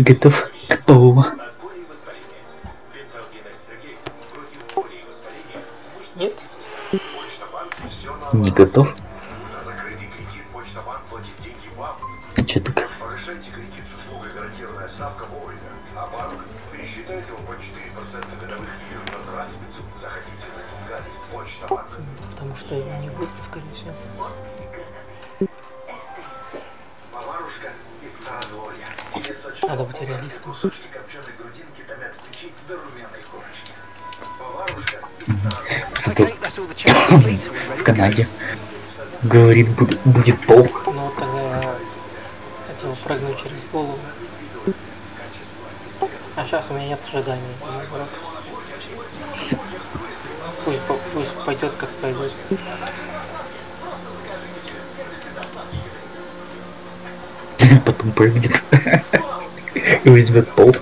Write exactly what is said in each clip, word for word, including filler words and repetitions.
готов к полу. Нет? Не готов? А чё так? Повышайте кредит с услугой гарантированная ставка вовремя, а банк пересчитает его по четыре процента годовых ежегодно разницу. Заходите за деньгами. Почта банк. Потому что его не будет, скорее всего. Поварушка из Стародворья. Надо быть реалистом. Кусочки копченой грудинки томят в печи до румяной корочки. Поварушка из Стародворья. В Канаде. Говорит, будет, будет пол. Но вот тогда я хотел прыгнуть через голову. А сейчас у меня нет ожиданий. Наоборот. Пусть, пусть пойдет как пойдет. Потом прыгнет. И возьмет пол.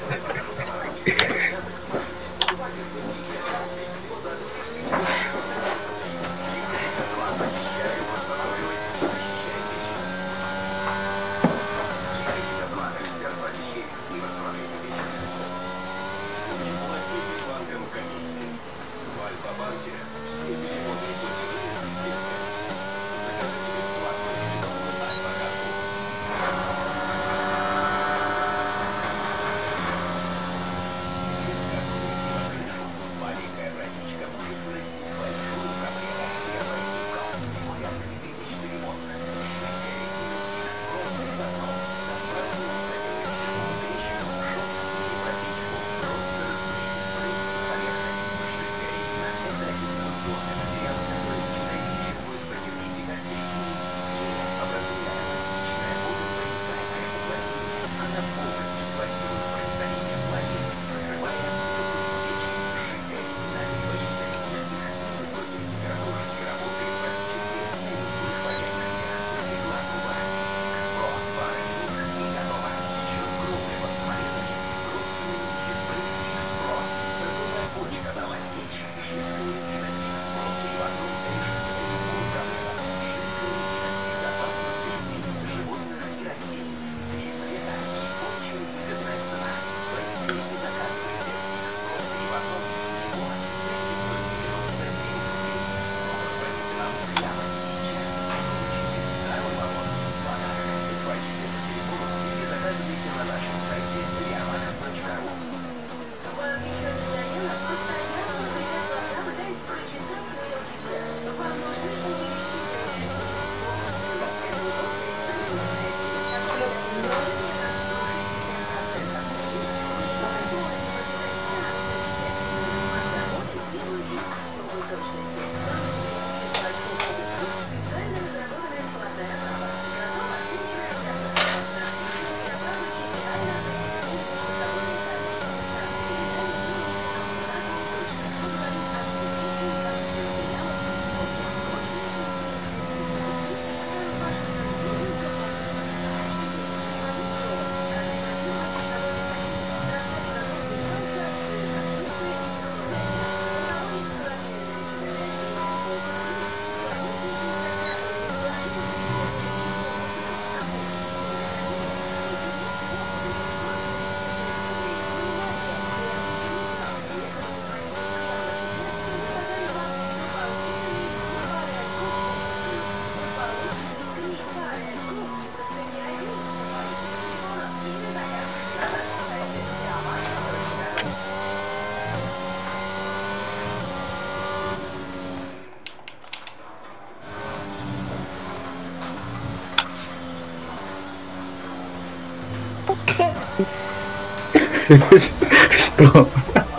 Что?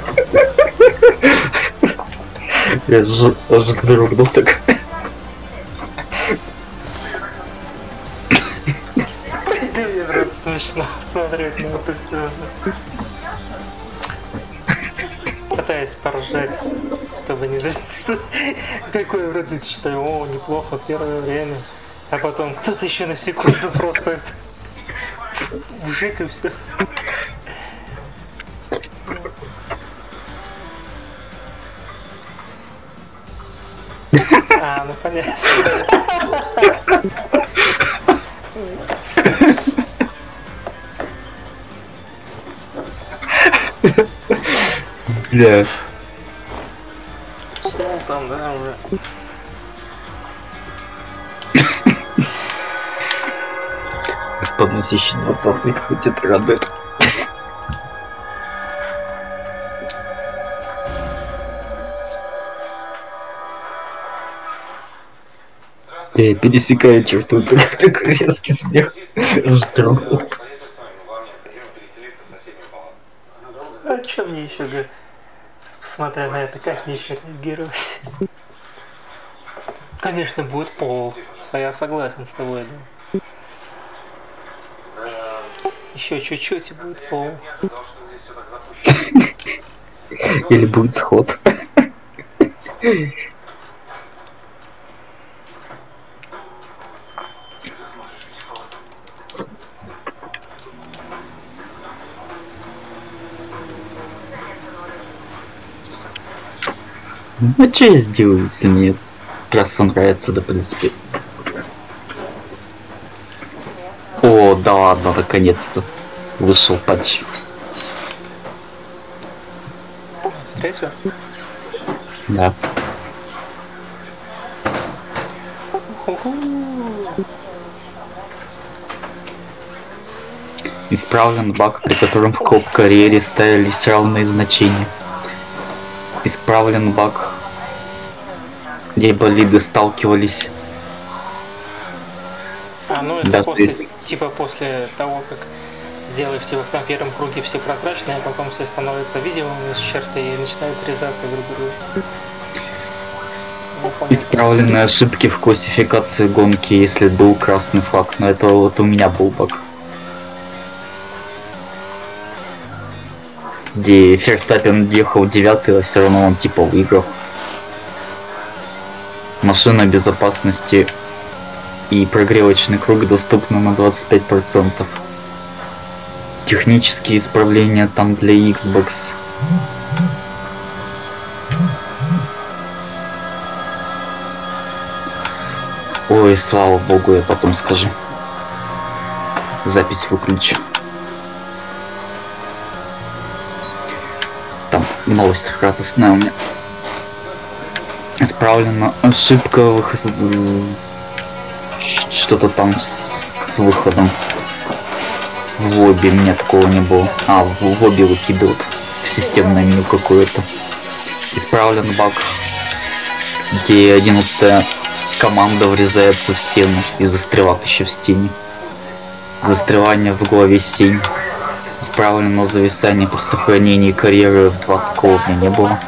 Я же вздрогнул так. Мне просто смешно смотреть на это все. Пытаюсь поржать, чтобы не длиться. Такое вроде считаю, о, неплохо, первое время. А потом кто-то еще на секунду просто это... Вжик и все. А, ну понятно. Бля. Уснул там, да, уже. Подносящий двадцатый хватит радет. Я пересекаю черту, такой резкий смех. Жду. А чё мне еще говорить? Смотря на это, как мне еще реагировать? Конечно, будет пол. Я согласен с тобой, да. Еще чуть-чуть и будет пол. Или будет сход. Ну что я сделаю, если мне трасса нравится, да, в принципе. О, да ладно, наконец-то. Вышел патч. С третьего? Да. Исправлен баг, при котором в коп-карьере ставились равные значения. Исправлен баг, где болиды сталкивались. А, ну это Да, после, есть. типа после того, как сделаешь типа на первом круге все прозрачные, а потом все становятся видимыми с черты и начинают резаться друг друга. Ну, понятно. Исправлены ошибки в классификации гонки, если был красный флаг. Но это вот у меня был баг. Где Ферстаппен ехал девятый, а все равно он типа выиграл. Машина безопасности и прогревочный круг доступны на двадцать пять процентов. Технические исправления там для Xbox. Ой, слава богу, я потом скажу. Запись выключу. Там новость радостная у меня. Исправлена ошибка выход... Что-то там с, с выходом. В лобби у меня такого не было. А, в лобби выкидывают в системное меню какое-то. Исправлен баг, где одиннадцатая команда врезается в стену и застревает еще в стене. Застревание в главе семь. Исправлено зависание при сохранении карьеры два, такого у меня не было.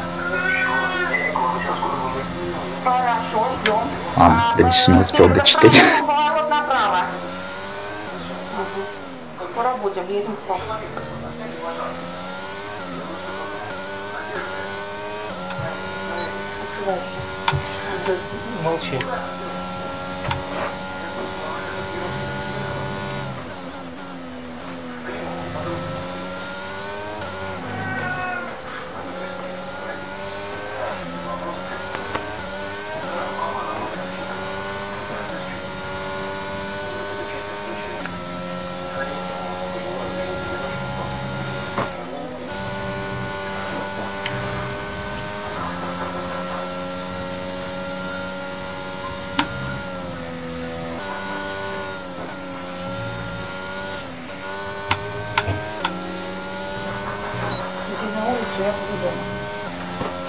А, дальше не успел дочитать. Поворот направо. Скоро будем, едем в пол. Молчи. Иди на улицу, я буду дома.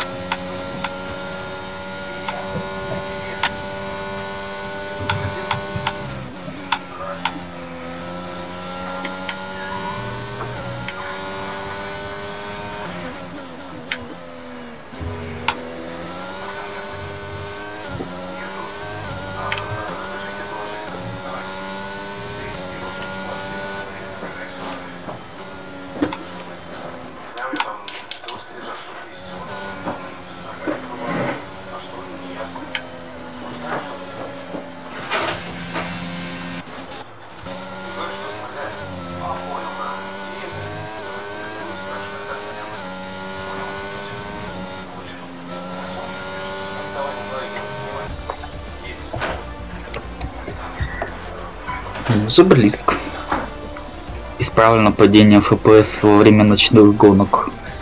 Уже близко. Исправлено падение эф пи эс во время ночных гонок.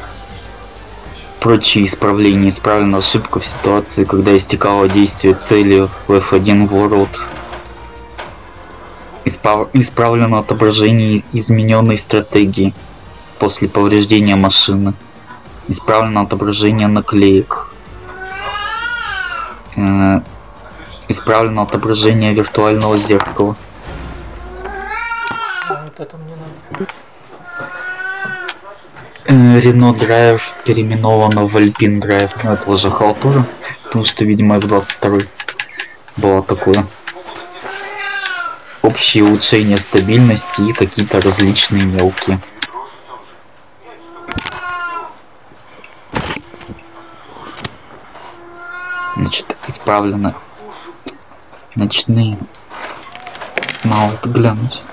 Прочие исправления. Исправлена ошибка в ситуации, когда истекало действие цели в эф один World. Исправ... Исправлено отображение измененной стратегии после повреждения машины. Исправлено отображение наклеек. Э... Исправлено отображение виртуального зеркала. А вот это мне надо. Рено Драйв переименовано в Альпин Драйв. Ну, это уже халтура, потому что, видимо, эф двадцать два было такое. Общие улучшения стабильности и какие-то различные мелкие. Значит, исправлено ночные. На вот глянуть.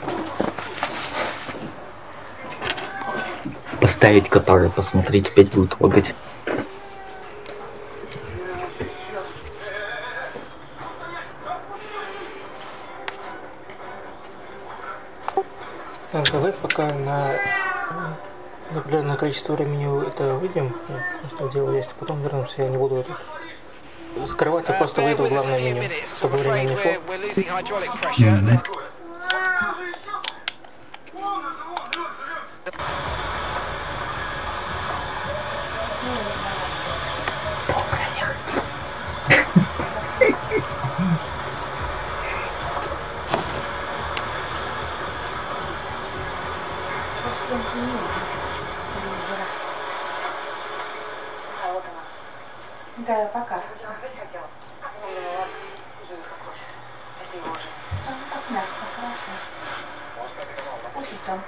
Поставить который, посмотреть, опять будет лагать. Так, давай пока на определенное количество времени это выйдем, что дело есть, а потом вернемся, я не буду это закрывать, я просто выйду в главное меню, чтобы время не шло. Mm-hmm. Да, пока. Так мягко, хорошо. Очень там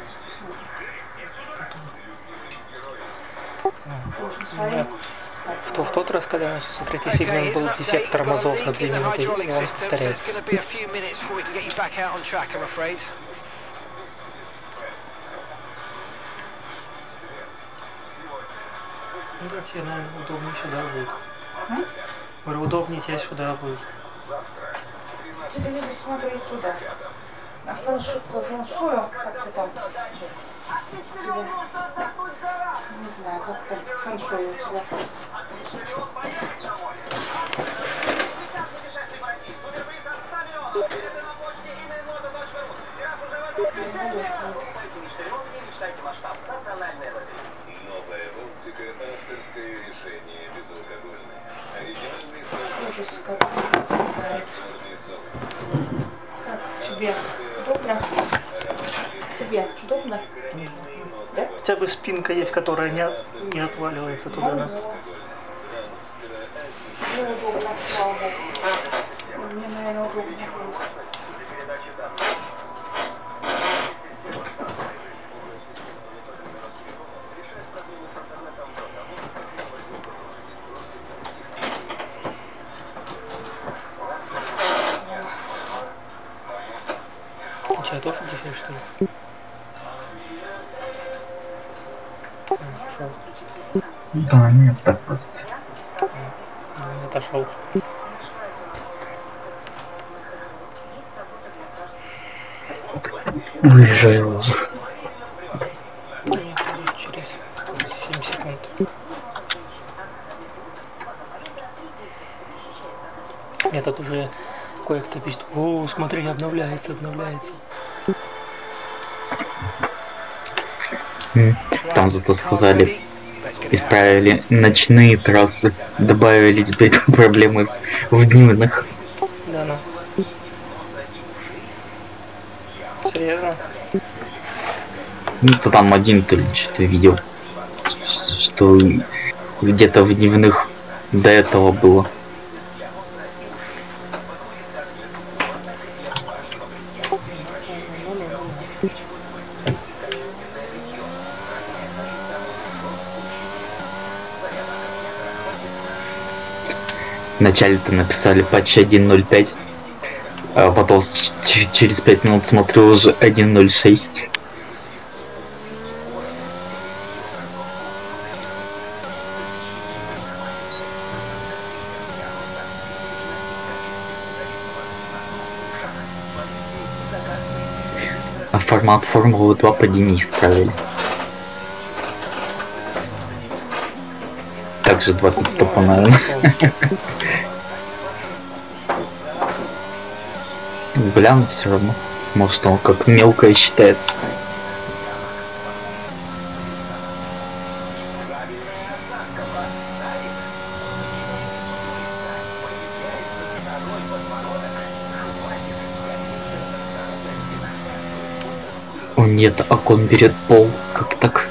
Нет. В, в тот раз, когда начался третий сегмент, был дефект тормозов на две минуты, и он повторяется. Ну, тебе, наверное, удобнее сюда будет. М? Говорю, удобнее тебе сюда будет. Телевизор смотреть туда. А фэншую, фэншую как-то там у тебя, не знаю, как там фэншую у тебя. Ужас, как говорит. Как тебе удобно? Тебе удобно? Да? Хотя бы спинка есть, которая не, не отваливается туда-назад. Мне удобно, слава богу. Мне, наверное, удобно будет. У тебя тоже дефект, что ли? А, шел просто. Да, нет, так просто. Он отошел. Выезжай уже. Да нет, будет через семь секунд. Нет, тут уже кое-кто пишет: о, смотри, обновляется, обновляется. Там зато сказали, исправили ночные трассы, добавили теперь проблемы в дневных. Да, ну. Серьезно? Ну, то там один ты что-то видел, что где-то в дневных до этого было. Вначале-то написали патч один ноль пять, а потом через пять минут смотрю уже один ноль шесть. А формат Формулы два поди не исправили. Также два пидстопа, наверное. Бля, ну все равно. Может он как мелкое считается. О нет, окон берет пол. Как так?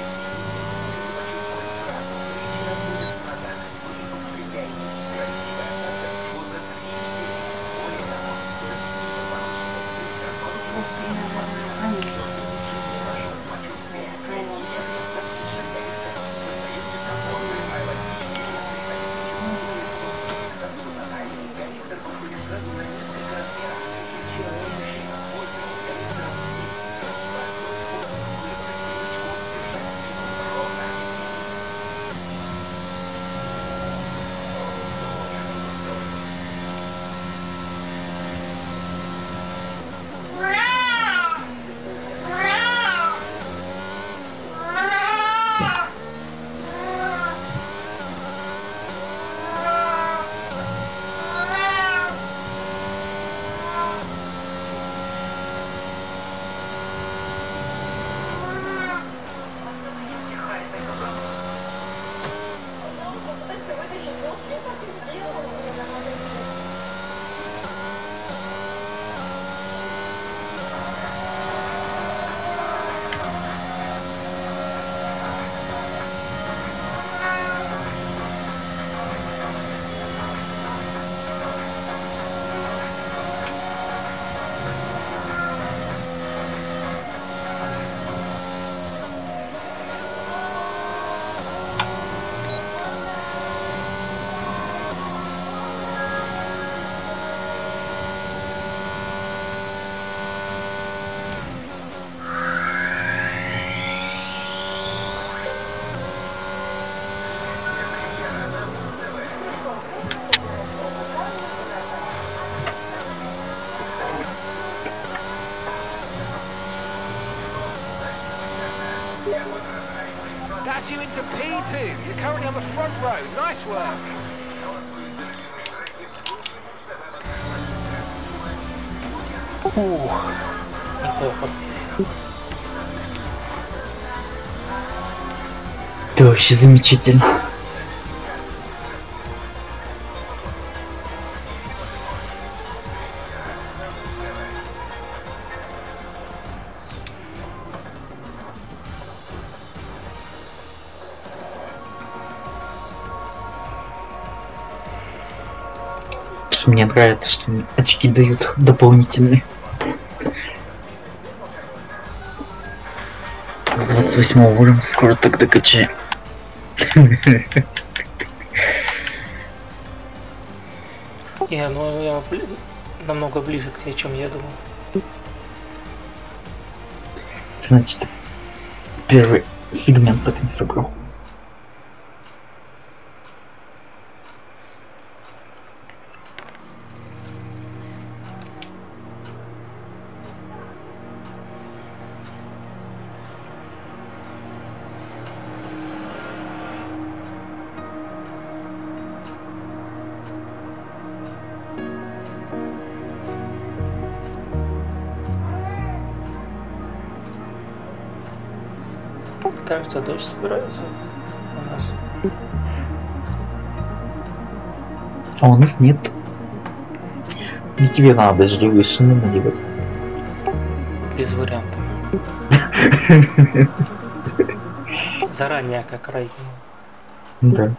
That's you into P two. You're currently on the front row. Nice work. Ух, неплохо. Это вообще замечательно. Мне нравится, что мне очки дают дополнительные. двадцать восьмого уровня скоро так докачаем. Не, ну я бли... намного ближе к тебе, чем я думал. Значит, первый сегмент так не собрал. Кажется, дождь собирается у нас. А у нас нет. И тебе надо дождевые шины надевать. Без вариантов. Заранее как райки. Да.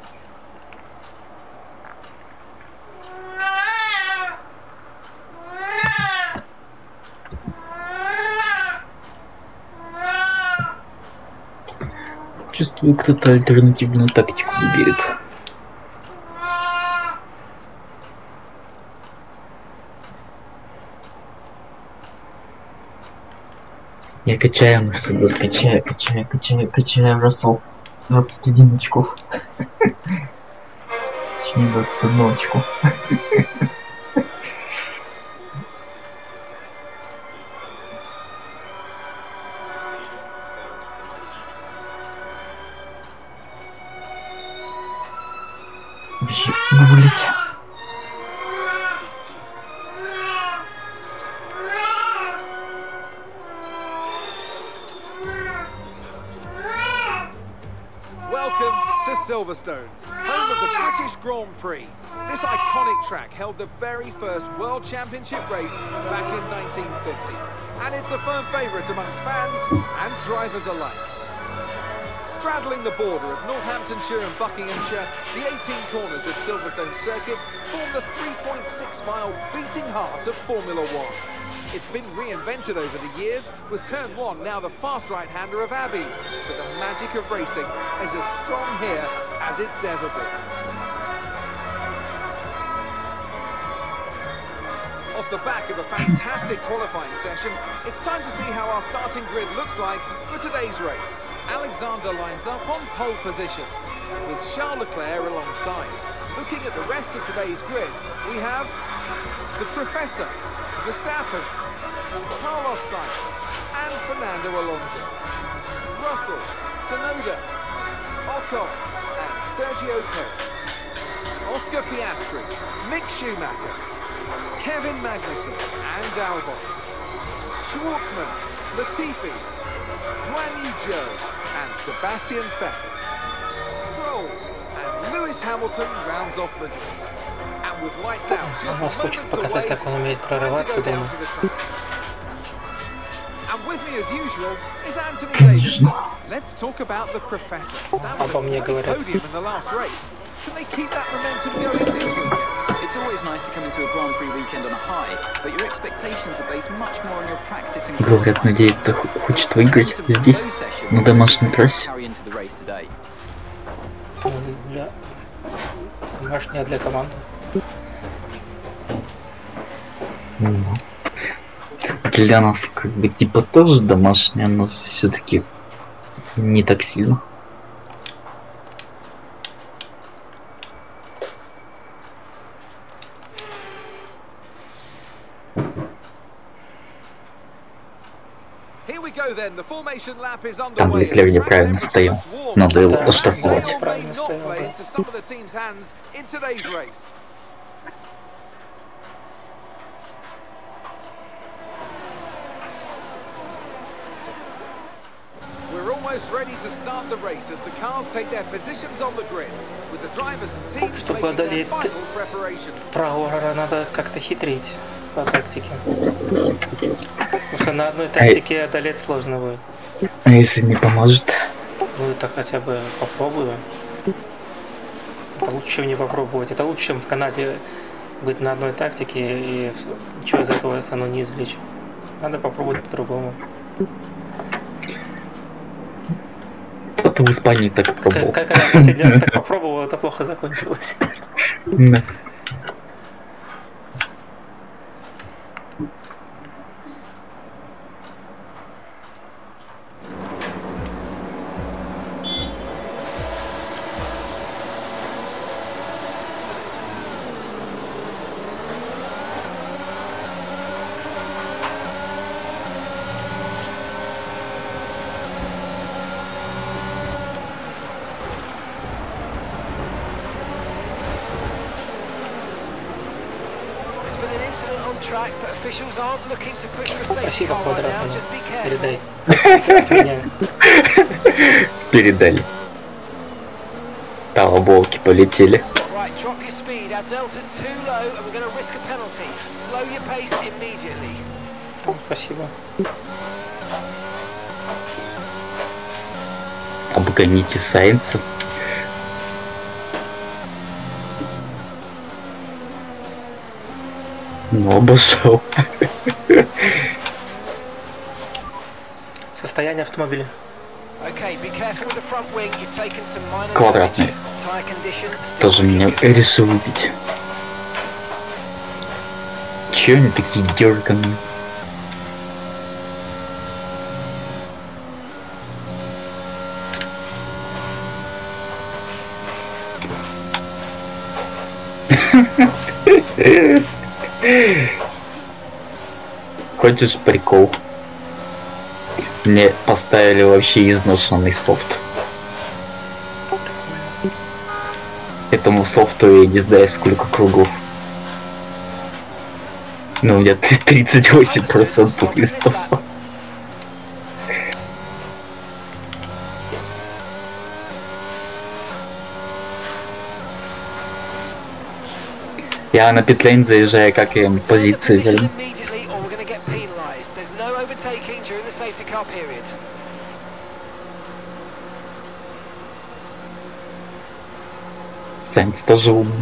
Чувствую, кто-то альтернативную тактику выберет. Я качаю Мерседес, качаю, качаю, качаю, качаю, Рассел. двадцать один очков. Точнее, двадцать одно очко. Вообще вылететь. Welcome to Silverstone, home of the British Grand Prix. This iconic track held the very first World Championship race back in nineteen fifty, and it's a firm favourite amongst fans and drivers alike. Straddling the border of Northamptonshire and Buckinghamshire, the eighteen corners of Silverstone Circuit form the three point six mile beating heart of Formula One. It's been reinvented over the years, with Turn one now the fast right-hander of Abbey, but the magic of racing is as strong here as it's ever been. Off the back of a fantastic qualifying session, it's time to see how our starting grid looks like for today's race. Alexander lines up on pole position, with Charles Leclerc alongside. Looking at the rest of today's grid, we have the Professor, Verstappen, Carlos Sainz and Fernando Alonso, Russell, Tsunoda, Ocon and Sergio Perez, Oscar Piastri, Mick Schumacher, Kevin Magnussen and Albon, Schwartzman, Latifi, Guan Yu Zhou and Sebastian Vettel. Stroll and Lewis Hamilton rounds off the grid. And with lights out just Нас хочет moments показать, away, как он умеет it's time to прорываться, go down думаю. to the track. And with me as usual is Anthony Davidson. Let's talk about the Professor. That was Обо a мне great говорят. podium in the last race. Can they keep that momentum going this weekend? It's always nice to come into a Grand Prix weekend on a high, but your expectations are based much more on your practice and Говорят, qualifying. надеется, So хочет the выиграть momentum from здесь, those sessions на домашней трассе. carry into the race today. Ну, для домашняя для команды. Ну, для нас как бы типа тоже домашняя, но все-таки не так сильно. Here we go then. The formation lap is Там underway. Леклер The track неправильно temperature стоял. looks warm. Надо его Да. оштрафовать. May or may Правильно not стоял, play да. into some of the team's hands in today's race. We're almost ready to start the race as the cars take their positions on the grid, with the drivers and teams Чтобы making their одолеть final preparations. Прагора надо как-то хитрить по тактике. Потому что на одной тактике одолеть сложно будет. А если не поможет? Ну это хотя бы попробую. Это лучше, чем не попробовать. Это лучше, чем в Канаде быть на одной тактике и ничего из этого оно не извлечь. Надо попробовать по-другому. Кто-то в Испании так пробовал. Как я последний раз так попробовал, это плохо закончилось. Да. There's been an incident on track, but officials aren't looking to push for a safety Спасибо, car right now. Квадрат. Just be careful. Передай. От меня. Передали. Толболки полетели. Right, drop your speed. Our delta's too low, and we're going to risk a penalty. Slow your pace immediately. О, спасибо. Обгоните Сайнца. Ну, обошел. Состояние автомобиля. Okay, be careful with the front wing. You've taken some minor Квадратный. damage. Tire condition still Тоже меня looking good. решил убить. Че они такие дерганые? Хочешь прикол? Мне поставили вообще изношенный софт. Этому софту я не знаю сколько кругов. Ну, у меня тридцать восемь процентов листоса. Я на питлейн заезжаю, как я позиции верну. Сайнс тоже умный.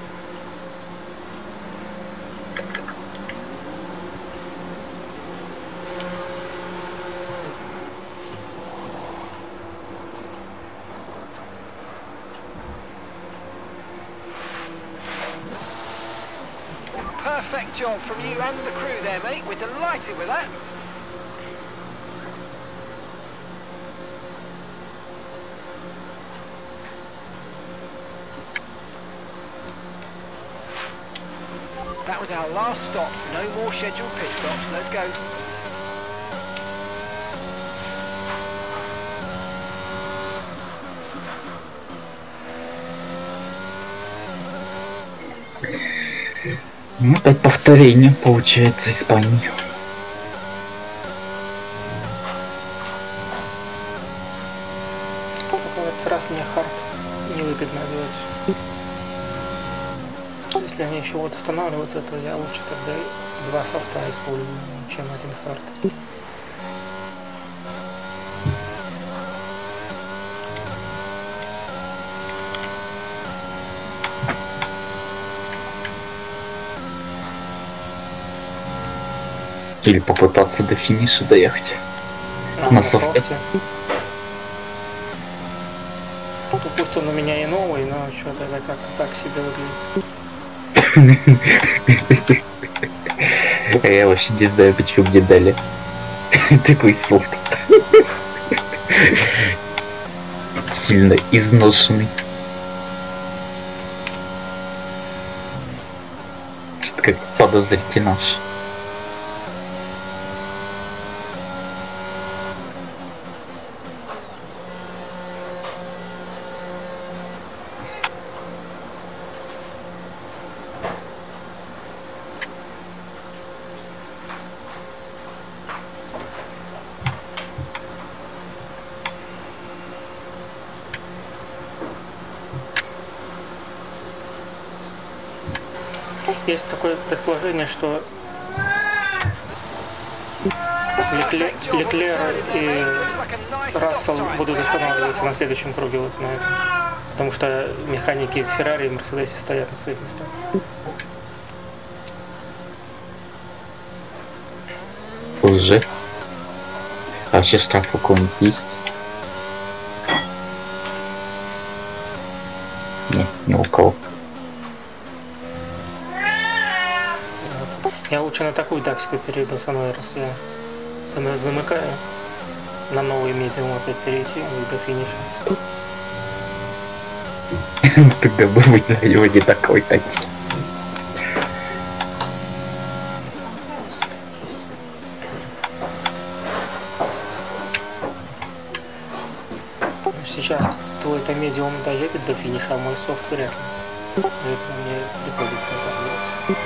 Perfect job from you and the crew there, mate. We're delighted with that. That was our last stop. No more scheduled pit stops. Let's go. Ну, опять повторение получается Испании. В этот раз мне хард невыгодно делать. Если они еще будут останавливаться, то я лучше тогда два софта использую, чем один хард. Или попытаться до финиша доехать. А, на софте. Ну, пусть он у меня и новый, но что-то это как-то так себе выглядит. Я вообще не знаю, почему мне дали такой софт. Сильно изношенный. Что-то как подозрительно наш. Есть такое предположение, что Леклер, Леклер и Рассел будут останавливаться на следующем круге, вот на этом. Потому что механики в Феррари и Мерседесе стоят на своих местах. Уже. А вообще штраф у кого-нибудь есть? Нет, ни у кого. Я лучше на такую тактику перейду со мной, раз я замыкаю, на новый медиум опять перейти и до финиша. Тогда бы выиграли не такой тактики. Сейчас твой-то медиум доедет до финиша, а мой софт вряд ли. Поэтому мне приходится это делать.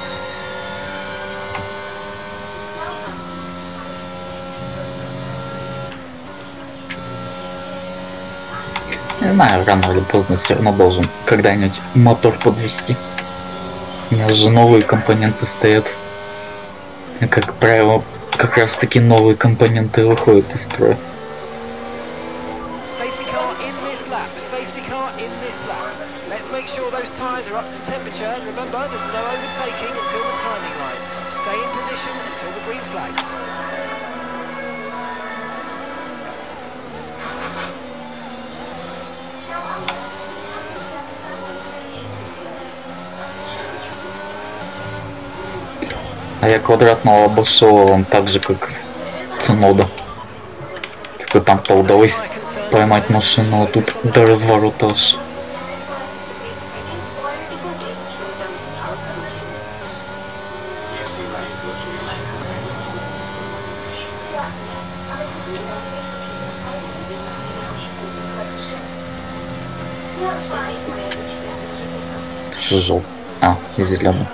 Не знаю, рано или поздно все равно должен когда-нибудь мотор подвести. У меня же новые компоненты стоят. И, как правило, как раз таки новые компоненты выходят из строя. А я квадратного обошел он так же, как Цунода. Только там-то удалось поймать машину, а тут до разворота аж. Жжёл. А, зеленый.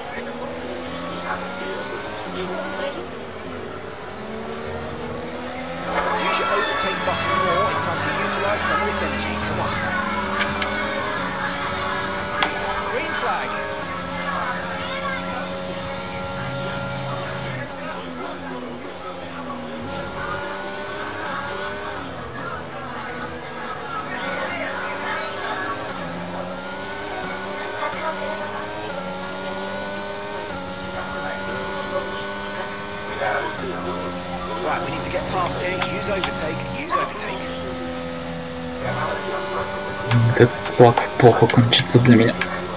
Right, we need to get past here. Use overtake. Use overtake. Этот флаг плохо кончится для меня.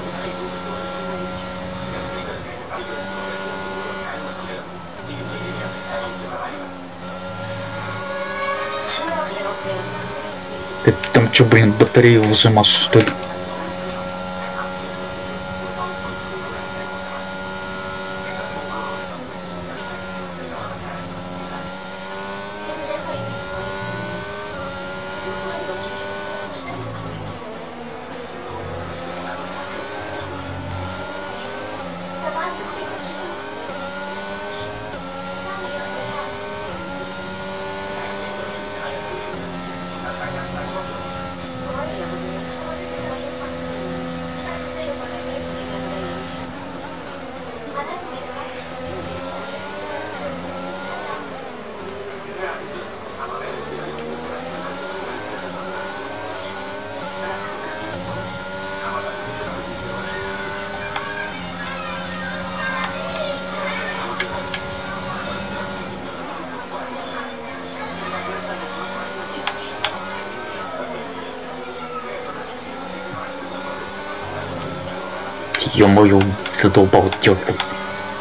Ты там чё, блин, батарею выжимаешь, что ли? Ё-моё, задолбал дёргаться.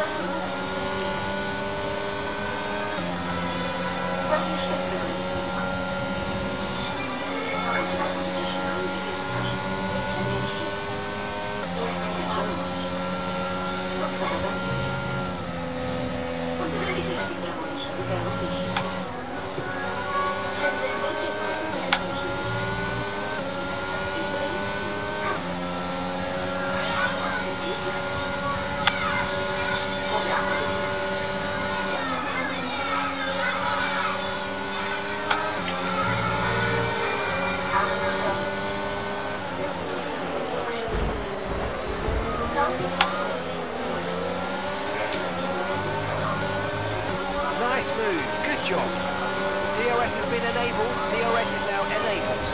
Nice move. Good job. D R S has been enabled. D R S is now enabled.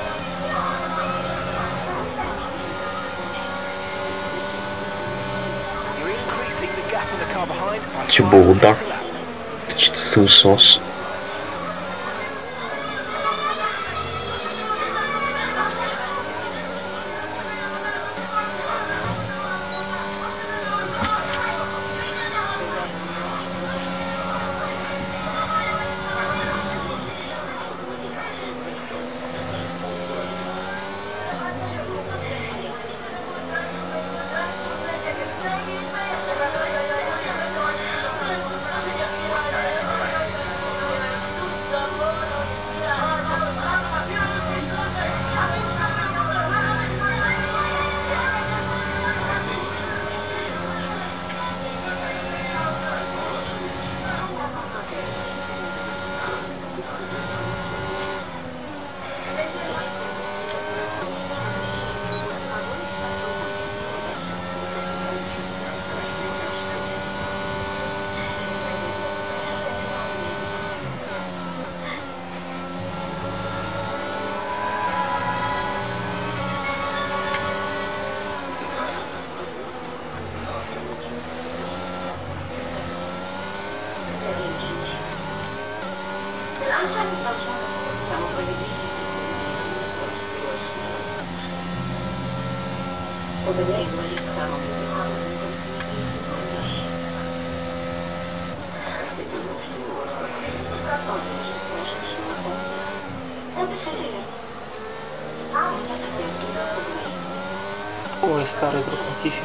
You're increasing the gap in the car behind. by Чё five был удар? tenths a lap. Ты что-то слышишь? Ой, старый друг Латифи.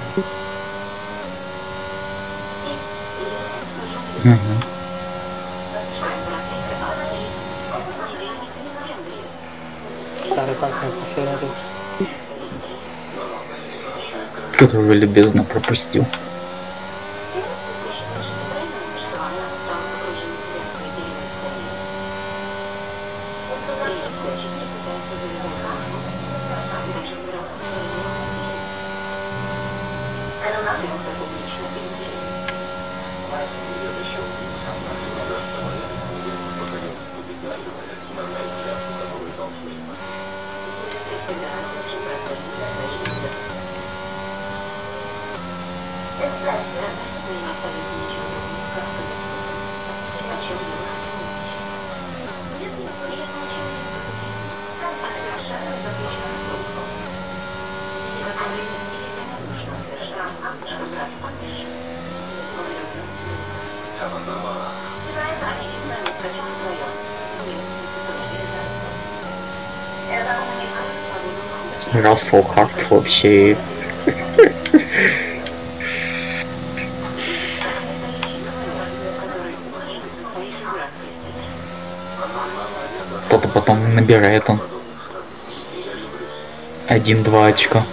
Угу. Старый партнер по Феррари. которую любезно пропустил. Рассел Харт вообще. Кто-то потом набирает он один-два очка.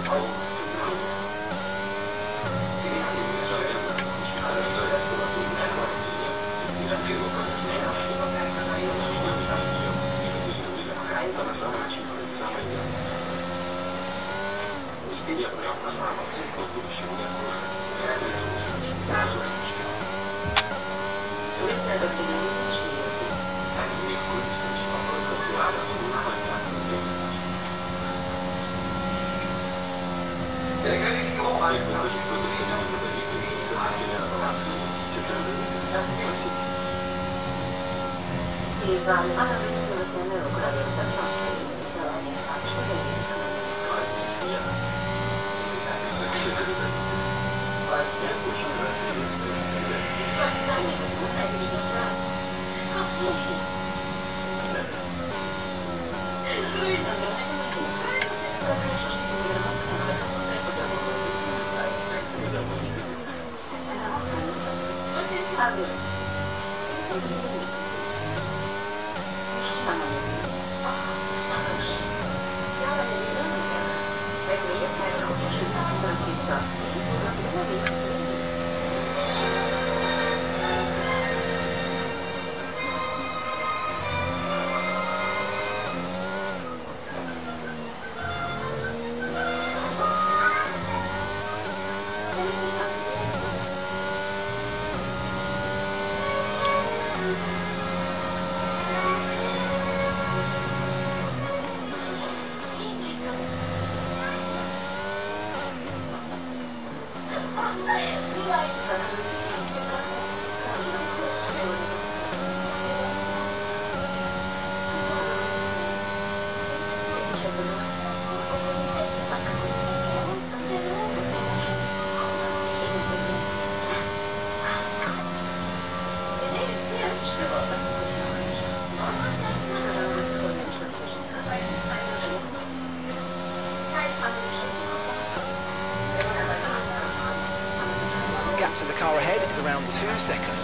Gap to the car ahead is around two seconds.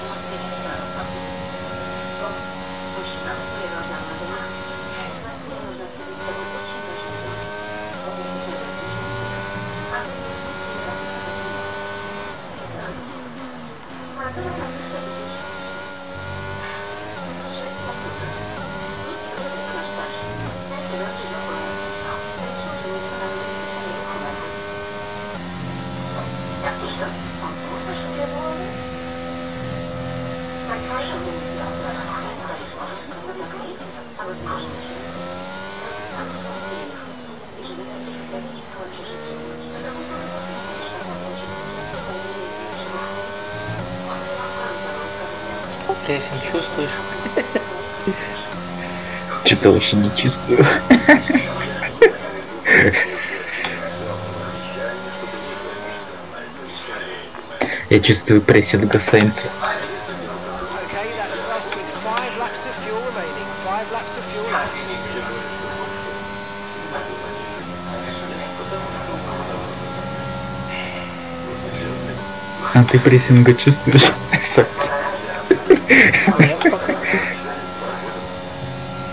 Прессинг чувствуешь? Что-то вообще не чувствую. Я чувствую прессинга Сейнса. Okay, that's us with five laps of fuel remaining. Five laps of fuel left. А ты прессинга чувствуешь? Сейнс?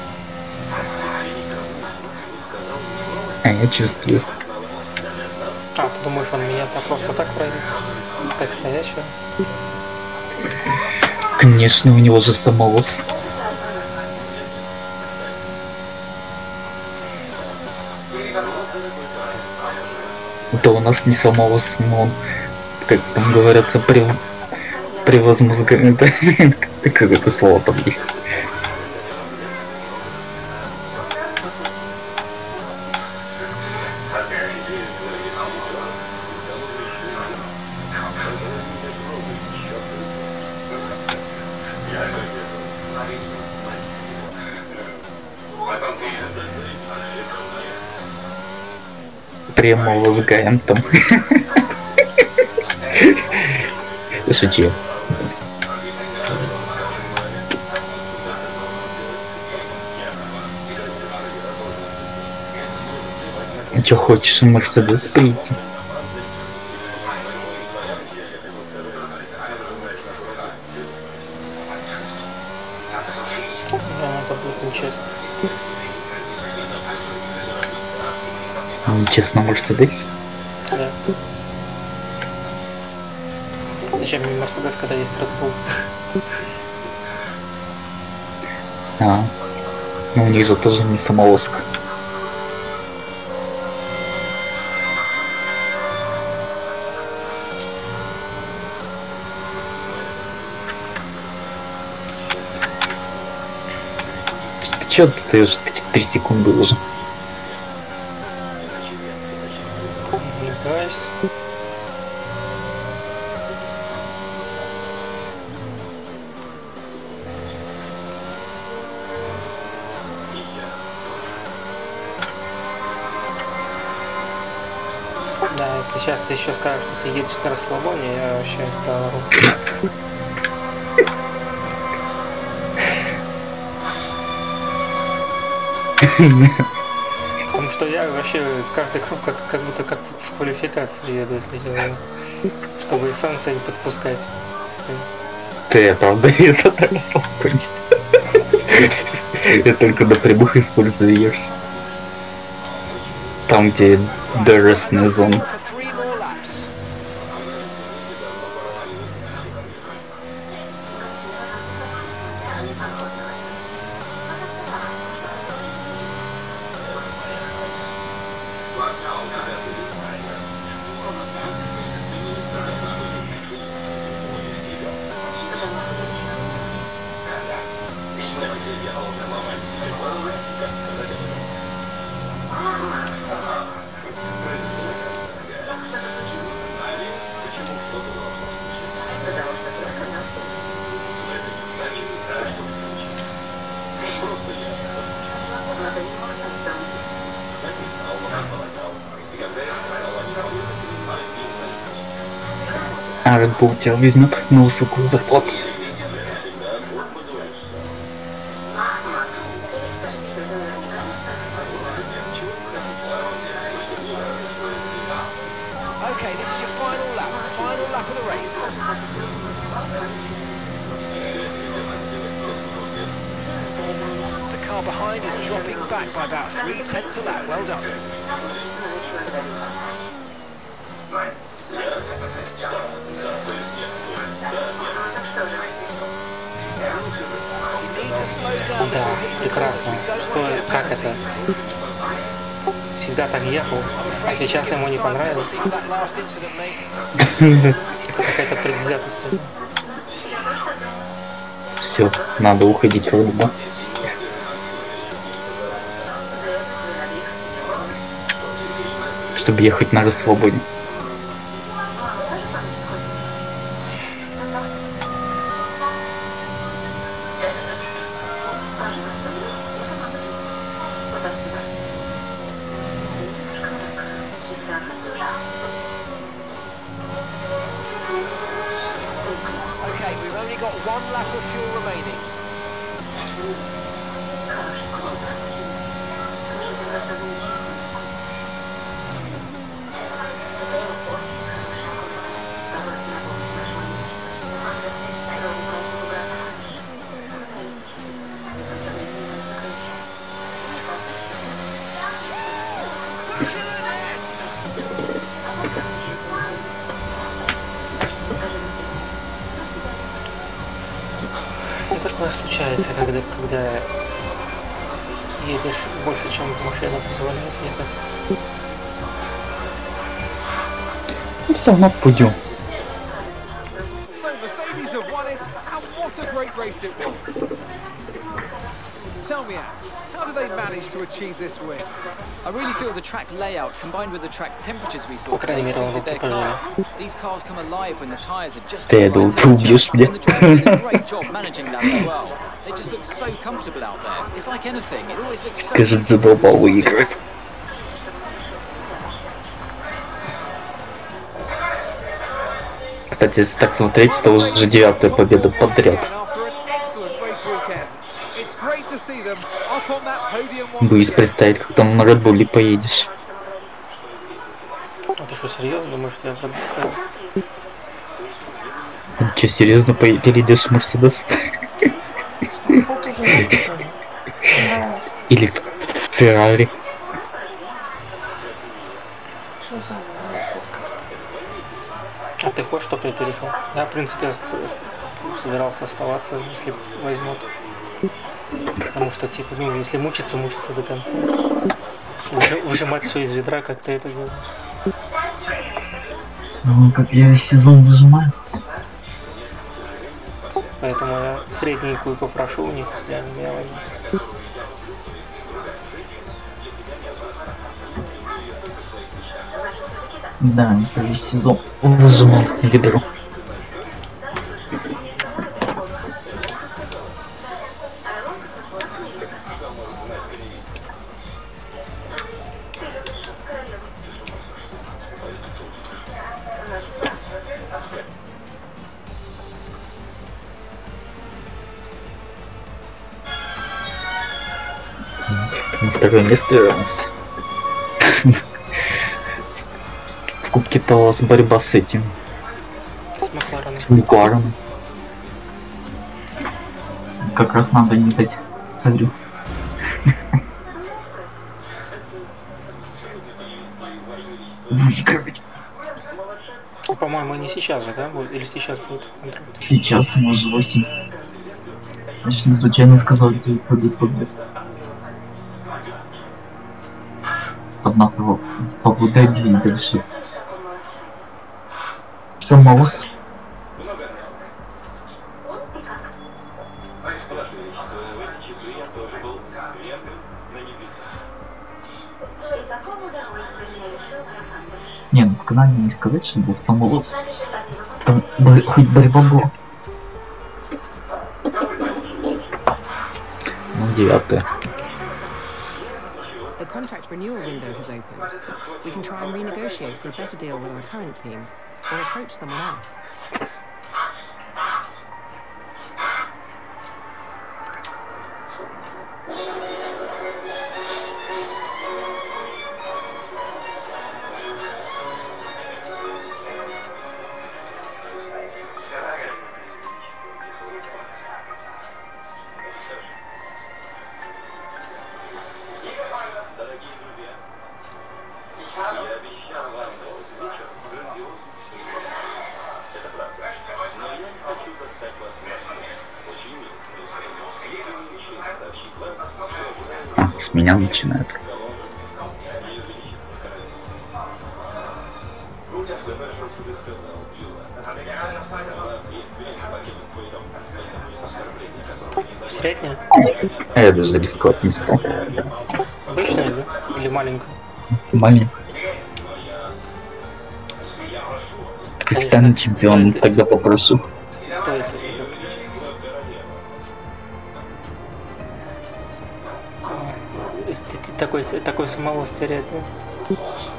А я чувствую. А, ты думаешь, он меня-то просто так проявил? Как стоящего? Конечно, у него же самолос. Это у нас не самолос, но он, как там говорится, при... превозмозгает. Как это слово там есть? Прямо возгаем там. Шучу. Чё хочешь, Мерседес прийти? Да, это будет нечестно. Нечестно, Мерседес? Да. Зачем мне Мерседес, когда есть Red Bull? А, ну у них же тоже не самолоска. Ты чё отстаёшь? Три секунды уже. Не открываешься? Да, если сейчас ты еще скажешь, что ты едешь на расслабоне, я вообще проору. Потому что я вообще каждый круг как, как будто как в квалификации еду, если честно. Чтобы и санкции не подпускать. Ты правда это так слабо. Я только до прямых использую Ерс. Там, где дорожная зона. For three more laps. А Red Bull тебя возьмет на высокую зарплату. Okay, this is your final lap. Final lap of the race. The car behind is dropping back by about three tenths a lap. Well done. You need to slow down Да, before hitting the прекрасно. corners. You don't Что, want to get как past это? me. Всегда так ехал, а сейчас ему не понравилось. Penalty for that last incident, mate. Это какая-то предвзятость. Все, надо уходить в Red Bull. Чтобы ехать на расслабоне. Okay, we've only got one lap of fuel remaining. такое случается, когда, когда едешь больше, чем машина позволяет ехать. Ну, все равно пойдем. So Mercedes have won it, and what a great race it was. Tell me, Ant, how do they manage to achieve this win? I really feel the track layout combined with the track temperatures we saw По крайней today мере, он suited their руки пожали. car. These cars come alive when the tyres are just Ты at я the думал, right ты убьешь temperature, меня. and the drivers did a great job managing that as well. They just look so comfortable out there. It's like anything. It always looks so Скажет, easy. задолбал выигрывать. Кстати, если так смотреть, это уже девятая победа подряд. Боюсь представить, как там на Red Bull поедешь. А ты что, серьезно думаешь, что я в Red Bull Ты что, серьезно по- перейдешь в Мерседес? Вот уже не нравится. Или в Феррари? Что за таскать? А ты хочешь, чтобы я перешел? Я, в принципе, с- с- собирался оставаться, если возьмут. Потому что, типа, ну, если мучиться, мучиться до конца. Выжи- выжимать все из ведра, как ты это делаешь. Ну, как я весь сезон выжимаю. Поэтому я средненькую попрошу у них, если они меня возьмут. Да, это весь сезон выжимал ведро. На второе место вернулся. В кубке-то у вас борьба с этим, С Маклареном. с Маклареном. Как раз надо не дать царю. Выигрывать. По-моему, не сейчас же, да, будет? Или сейчас будет контракт? Сейчас ему уже восемь. Я же не случайно сказал девять побед подряд. Однако в Абу-Даби дальше. Самоус. Не, ну в Канаде не сказать, что был самовоз. Там бо- хоть борьба была. Ну, девятая. The contract renewal window has opened. We can try and renegotiate for a better deal with our current team, or approach someone else. С меня начинает. Средняя? А я даже рисковать не стал. Обычная, да? Или маленькая? Маленький. Как станет чемпионом, стоит- тогда попрошу. С- Стоит этот... а, т- т- Такой, такой самого стереть, да?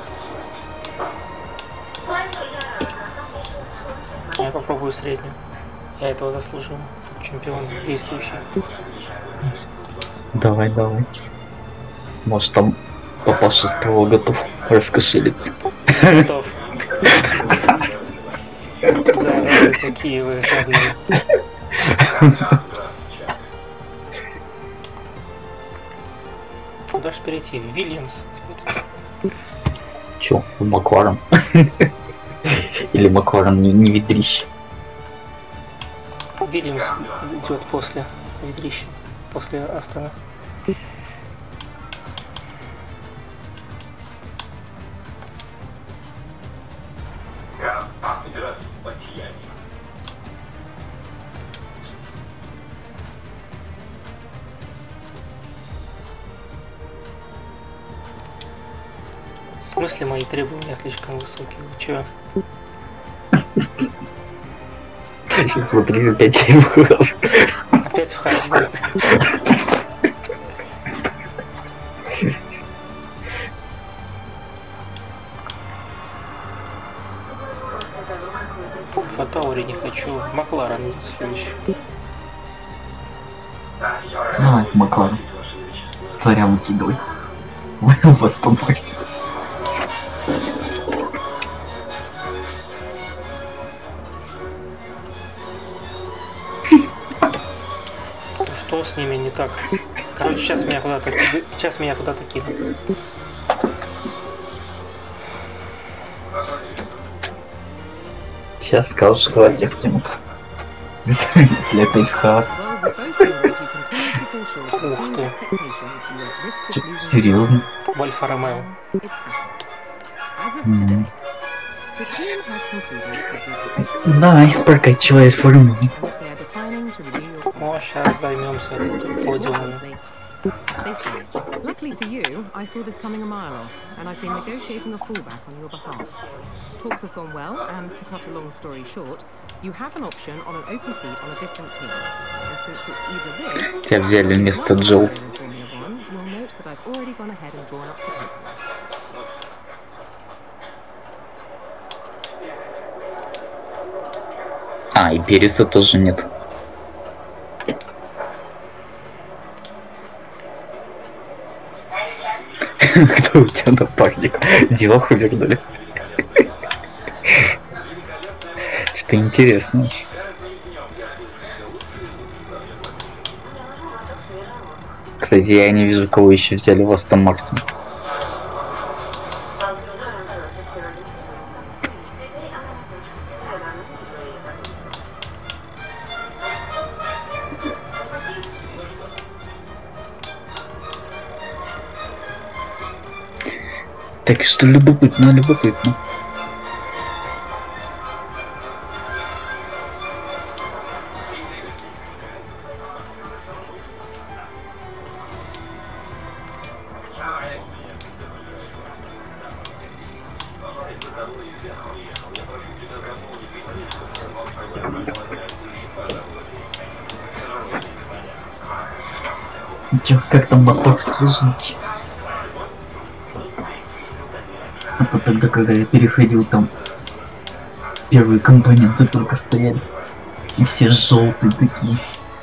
Я попробую среднюю. Я этого заслужил. Как чемпион действующий. Давай, давай. Может там папаша с того готов раскошелиться. Готов. Заразы, какие вы жадные. Куда ж перейти? Вильямс теперь. Чё, в Макларен? Или Макларен не, не ведрище? Вильямс идет после игрище после Астона. В смысле мои требования слишком высокие? Вы чё? Сейчас смотри, опять в хаз. Опять в хаз будет. Фатаури не хочу. Макларен будет следующий. А, Макларен. Царя выкидывай. В Астон Мартин. Что с ними не так? Короче, сейчас меня куда-то ки- сейчас меня куда-то кинут. Сейчас скажешь, что отдых тянут. Если опять в хаз. Ух ты. Чё, серьезно? В Альфа Ромео. М. Давай, прокачивай форму. О, сейчас займемся подиумами. They fight. Luckily for you, I saw this coming a mile off, and I've been negotiating a fallback on your behalf. Talks have gone well, and to cut a long story short, you have an option on an open seat on a different team. And since it's either this, Тебя взяли вместо Джоу. Formula One, you'll note that I've already gone ahead and drawn up the paperwork. А, и Переса тоже нет. Кто у тебя напарник? Дилаху вернули. Что интересно. Кстати, я не вижу, кого еще взяли в Астон Мартин. Так что любопытно, любопытно. Чё, как там мотор свеженький? А то тогда, когда я переходил, там первые компоненты только стояли. И все желтые такие.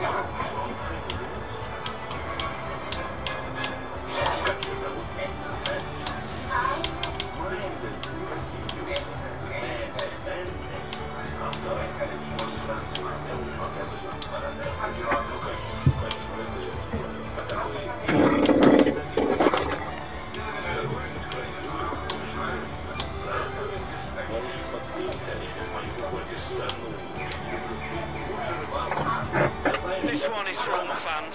This one is for all my fans.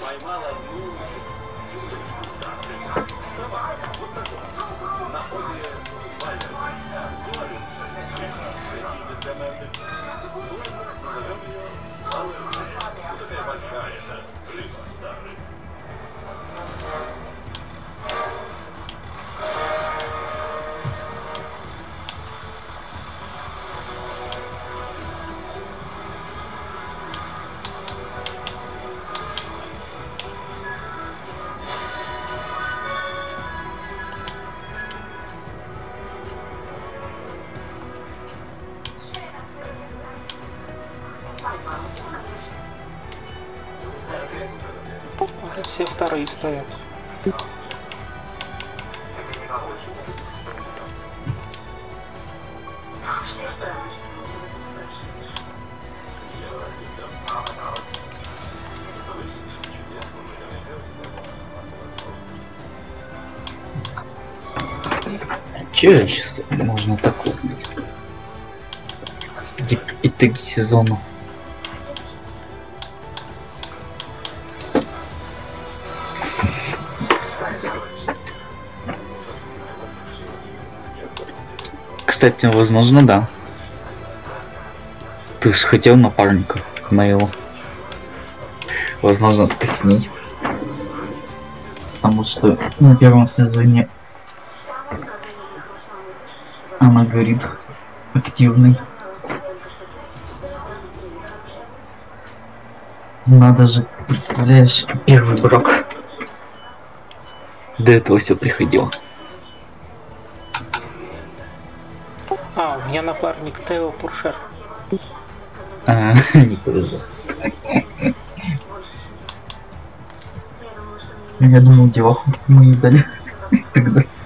Все вторые стоят. Че сейчас можно так узнать? Итоги сезона. кстати, возможно, да. Ты же хотел напарника моего. Возможно, ты с ней. Потому что на первом сезоне она говорит активный. Надо же, представляешь, первый брак. До этого все приходило. А, у меня напарник Тео Пуршер. А, не повезло. Я думал, деваху мы не дали тогда.